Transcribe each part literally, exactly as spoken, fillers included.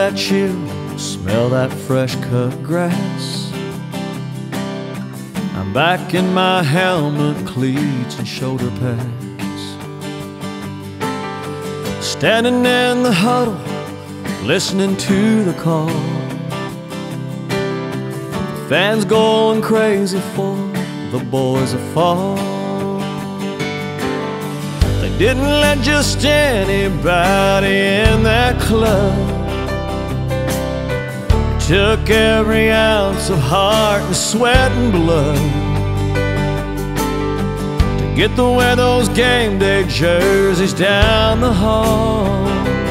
that chill, smell that fresh cut grass. I'm back in my helmet, cleats and shoulder pads, standing in the huddle, listening to the call. Fans going crazy for the boys that fall. They didn't let just anybody in that club. It took every ounce of heart and sweat and blood to get to wear those game day jerseys down the hall.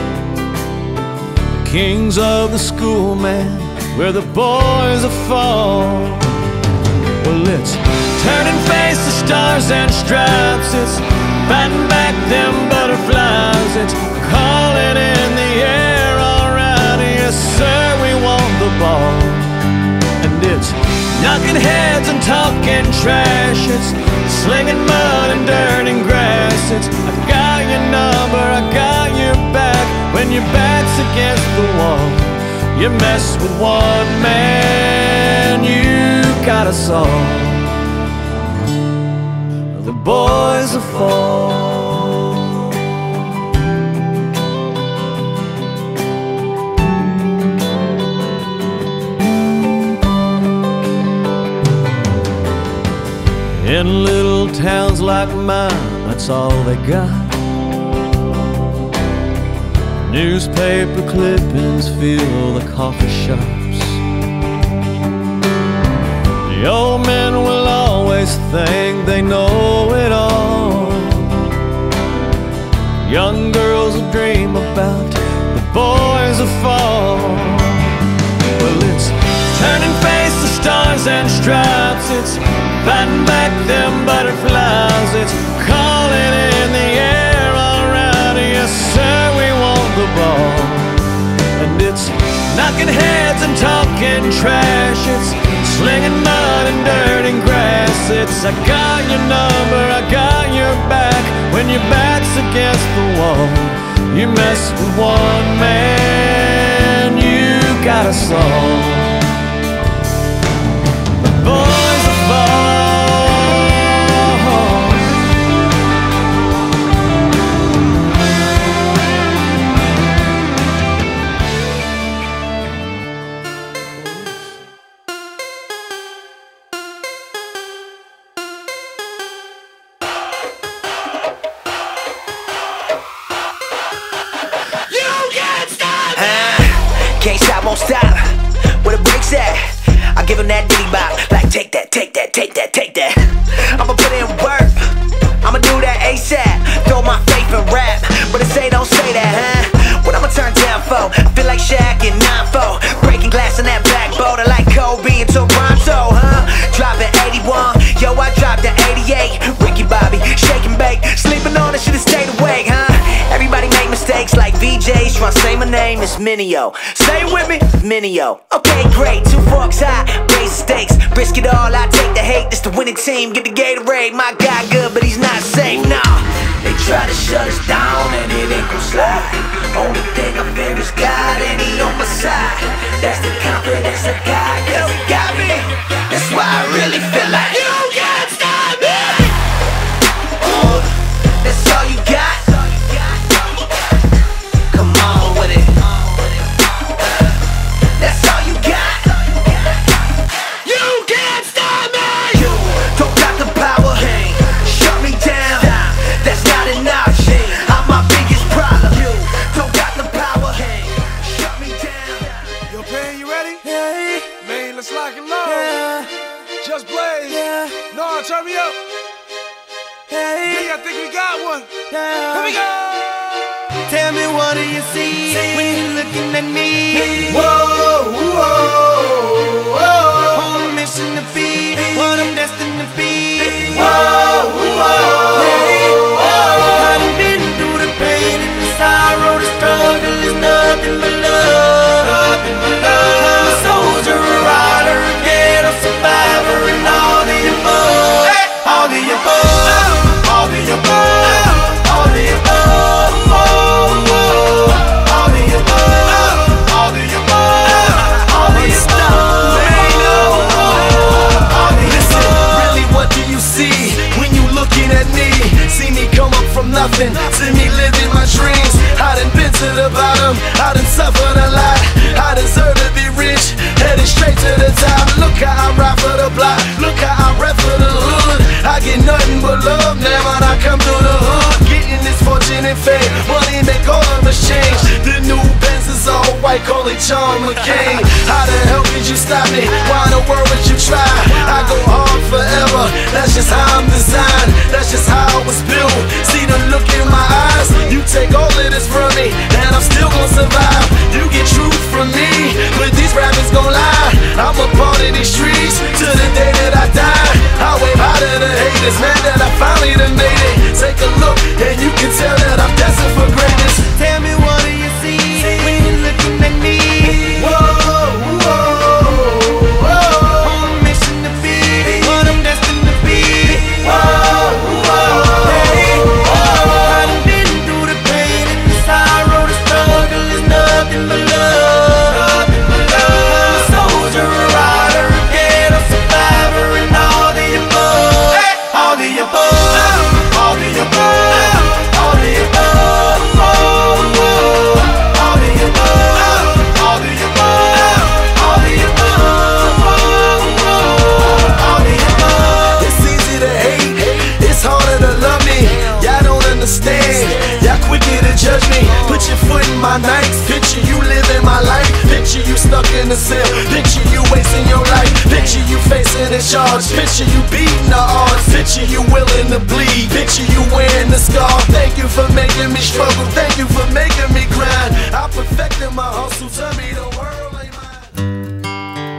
The kings of the school, man, where the boys are fall. Well, it's turning face to stars and stripes. It's fighting back them butterflies. It's calling in the air, all right, yes sir, we want the ball. And it's knocking heads and talking trash. It's slinging mud and dirt and grass. It's I got your number, I got your back. When your back's against the wall, you mess with one man, you got us all. The boys are fall. In little towns like mine, that's all they got. Newspaper clippings fill the coffee shops. The old men will always think they know it all. Young girls will dream about the boys that fall. Well, it's turning face to stars and stripes. It's fighting back them butterflies. It's calling in the air, all right, yes sir, we want the ball. And it's knocking heads and talking trash. It's slinging mud and dirt and grass. It's I got your number, I got your back. When your back's against the wall, you mess with one man, you got us all. The boys are fall. Can't stop, won't stop. Where the brakes at? I give him that ditty bop. Like take that, take that, take that, take that. I'ma put in work, I'ma do that ASAP. Throw my faith in rap, but it say don't say that, huh? What I'ma turn down for? I feel like Shaq in nine four, breaking glass in that black boat. I like Kobe and Toronto, huh? Dropping eighty-one, yo I dropped the eighty-eight. Ricky Bobby, shake and bake, sleeping on it, should've stayed awake, huh? Everybody make mistakes like V Js, tryna say my name, it's Minio. Say it with me, Minio. Okay, great, two forks high, raise the stakes, risk it all, I take the hate. This the winning team, get the Gatorade. My guy good, but he's not safe, nah. They try to shut us down and it ain't gon' slide. Only thing I fear is God and he on my side. That's the confidence I got, cause he got me. That's why I really feel like you can't stop me. Ooh, that's all you got. Come on with it. That's all you got. You can't stop me. You don't got the power. Shut me down. That's not enough. I'm my biggest problem. You don't got the power. Shut me down. Yo, Pan, you ready? Hey, Man, let's lock and load. yeah, Just blaze. yeah, No, turn me up. hey, Yeah, I think we got one. yeah. Here we go. Tell me, what do you see when you're looking at me? Whoa, whoa, whoa. On a mission to be what I'm destined to be. Whoa, whoa, Hey, whoa. I done been through the pain and the sorrow, the struggle is nothing but love. Nothing but love. I'm a soldier, a rider, a ghetto survivor, and all the above. All the above. All the above. All the above. All the above. All the above. How the hell could you stop me? Why in the world would you try? I go hard forever, that's just how I'm designed. That's just how I was built. See the look in my eyes. You take all of this from me, and I'm still gonna survive. You get truth from me, but these rappers gon' lie. I'm a part of these streets to the day that I die. I wave high to the haters, man, that I finally done made it. Take a look, and you can tell that I'm destined for greatness. Tell me, what do you see when you're looking at me? Whoa, whoa, whoa. On a mission to be what I'm destined to be. Whoa, whoa, Hey, whoa. I done been through the pain and the sorrow. The struggle is nothing but love. I'm a soldier, a rider, a ghetto survivor, and all the above. All the above. All the above. All the above. All the above. All the above. All the above. All the above. It's easy to hate, it's harder to love me. Y'all don't understand, y'all quicker to judge me. Put your foot in my nights, picture you living my life. Picture you stuck in a cell, picture you wasting your life. Picture you facing a charge, picture you beating the odds. Picture you willing to bleed, picture you wearing the scar. Thank you for making me struggle, thank you for making me grind. I perfected my hustle, tell me the world ain't mine.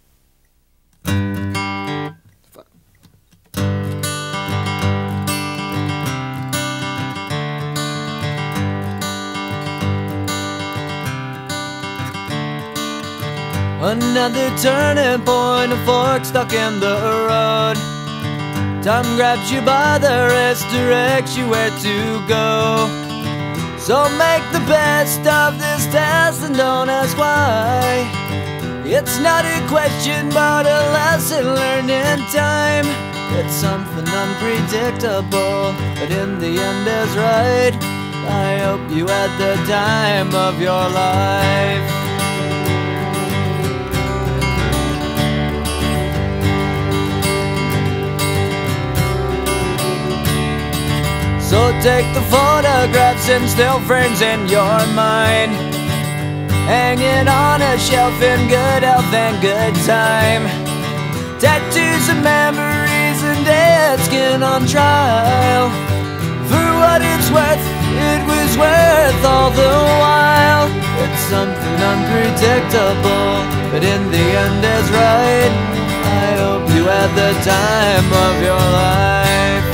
Another turning point, a fork stuck in the road. Time grabs you by the wrist, directs you where to go. So make the best of this test and don't ask why. It's not a question but a lesson learned in time. It's something unpredictable, but in the end is right. I hope you had the time of your life. So take the photographs and still frames in your mind, hanging on a shelf in good health and good time. Tattoos of memories and dead skin on trial. For what it's worth, it was worth all the while. It's something unpredictable, but in the end is right. I hope you had the time of your life.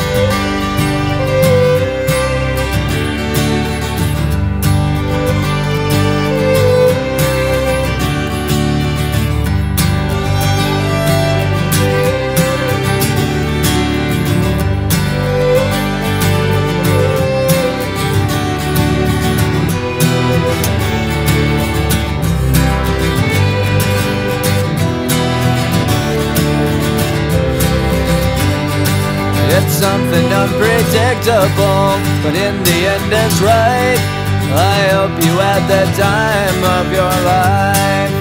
It's something unpredictable, but in the end it's right. I hope you had the time of your life.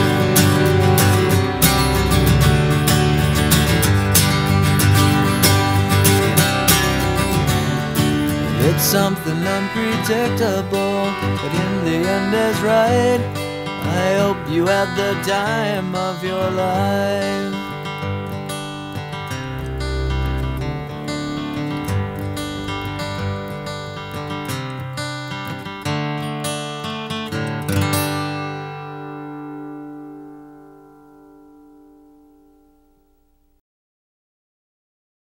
It's something unpredictable, but in the end is right. I hope you had the time of your life.